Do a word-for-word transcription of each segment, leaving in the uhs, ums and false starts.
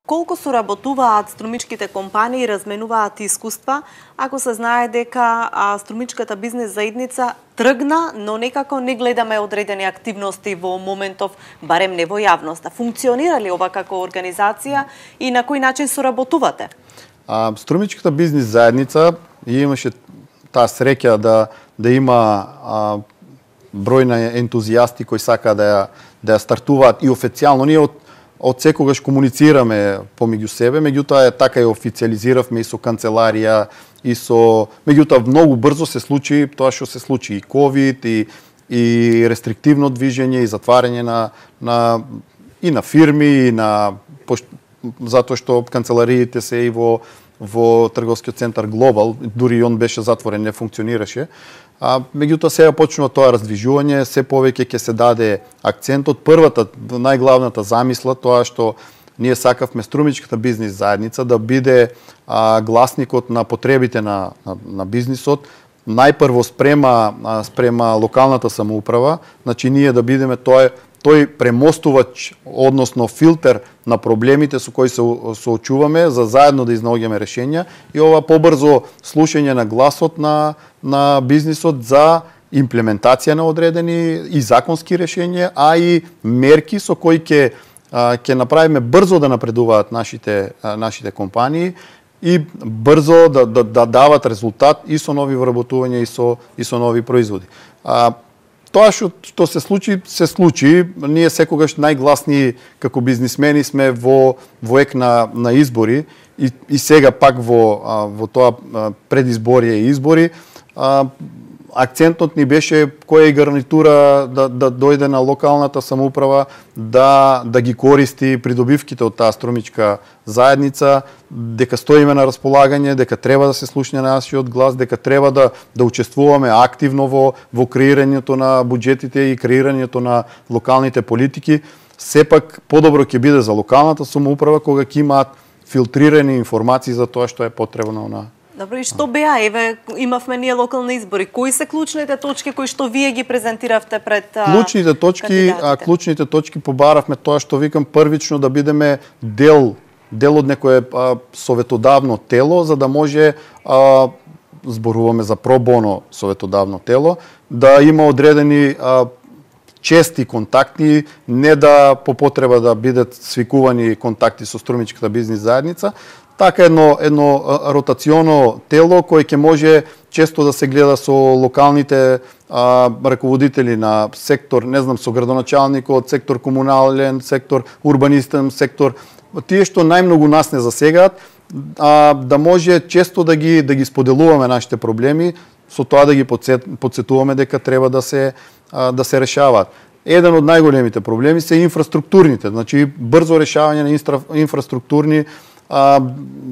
колку соработуваат струмичките компании, разменуваат искуства, ако се знае дека а, струмичката бизнес заедница тргна, но некако не гледаме одредени активности во моментов, барем не во јавноста. Функционира ли ова како организација и на кој начин соработувате? А, струмичката бизнес заедница имаше таа среќа да да има а, број на ентузијасти кои сака да ја да ја стартуваат и официјално. Ние од од секогаш комуницираме помеѓу себе, меѓутоа е така и официализиравме и со канцеларија и со меѓутоа многу брзо се случи тоа што се случи и ковид и и рестриктивно движење и затварање на на и на фирми и на затоа што канцелариите се и во во трговскиот центар Глобал, дури и он беше затворен, не функционираше. А меѓутоа сега почнува тоа раздвижување, се повеќе ќе се даде акцентот. Првата, најглавната замисла, тоа што ние сакавме струмичката бизнес заедница да биде а, гласникот на потребите на, на, на бизнисот, најпрво спрема а, спрема локалната самоуправа, значи ние да бидеме тој тој премостувач, односно филтер на проблемите со кои се соочуваме, за заедно да изнаоѓаме решенја и ова побрзо слушање на гласот на на бизнисот за имплементација на одредени и законски решенја, а и мерки со кои ќе ќе направиме брзо да напредуваат нашите нашите компании и брзо да, да, да дават резултат и со нови вработувања и со и со нови производи. А, Тоа што, што се случи, се случи. Ние секогаш најгласни како бизнисмени сме во во ек на, на избори и, и сега пак во, а, во тоа предизборие и избори. А, акцентот ни беше која е гарнитура да, да дојде на локалната самоуправа да да ги користи придобивките од таа струмичка заедница, дека стоиме на располагање, дека треба да се слушне нашиот глас, дека треба да да учествуваме активно во во креирањето на буџетите и креирањето на локалните политики. Сепак подобро ќе биде за локалната самоуправа кога ќе имаат филтрирани информации за тоа што е потребно на. Добро, и што беа? Еве, имавме ние локални избори. Кои се клучните точки кои што вие ги презентиравте пред клучните точки, а, клучните точки побаравме тоа што викам првично да бидеме дел дел од некое а, советодавно тело, за да може а, зборуваме за пробоно советодавно тело, да има одредени а, чести контакти, не да по потреба да бидат свикувани контакти со струмичката бизнес заедница, така едно едно ротационо тело кое ќе може често да се гледа со локалните а, раководители на сектор, не знам, со градоначалникот, сектор комунален, сектор урбанистен, сектор тие што најмногу нас не засегаат, а, да може често да ги да ги споделуваме нашите проблеми, со тоа да ги потсетуваме дека треба да се а, да се решаваат. Еден од најголемите проблеми се инфраструктурните, значи брзо решавање на инфра, инфраструктурни а,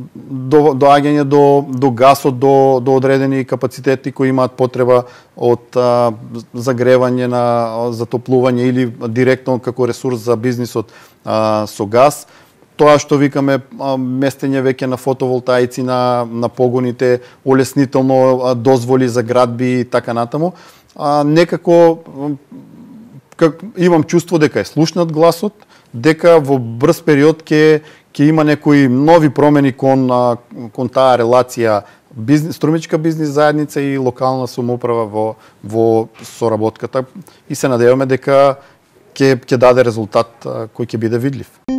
до доаѓање до до гасот, до до одредени капацитети кои имаат потреба од а, загревање на затоплување или директно како ресурс за бизнисот а, со газ. Тоа што викаме местење веќе на фотоволтаици на на погоните, олеснително дозволи за градби и така натаму. А, некако как имам чувство дека е слушнат гласот, дека во брз период ќе ќе има некои нови промени кон кон таа релација бизнес струмичка бизнес заедница и локална самоуправа во во соработката и се надеваме дека ќе ќе даде резултат кој ќе биде видлив.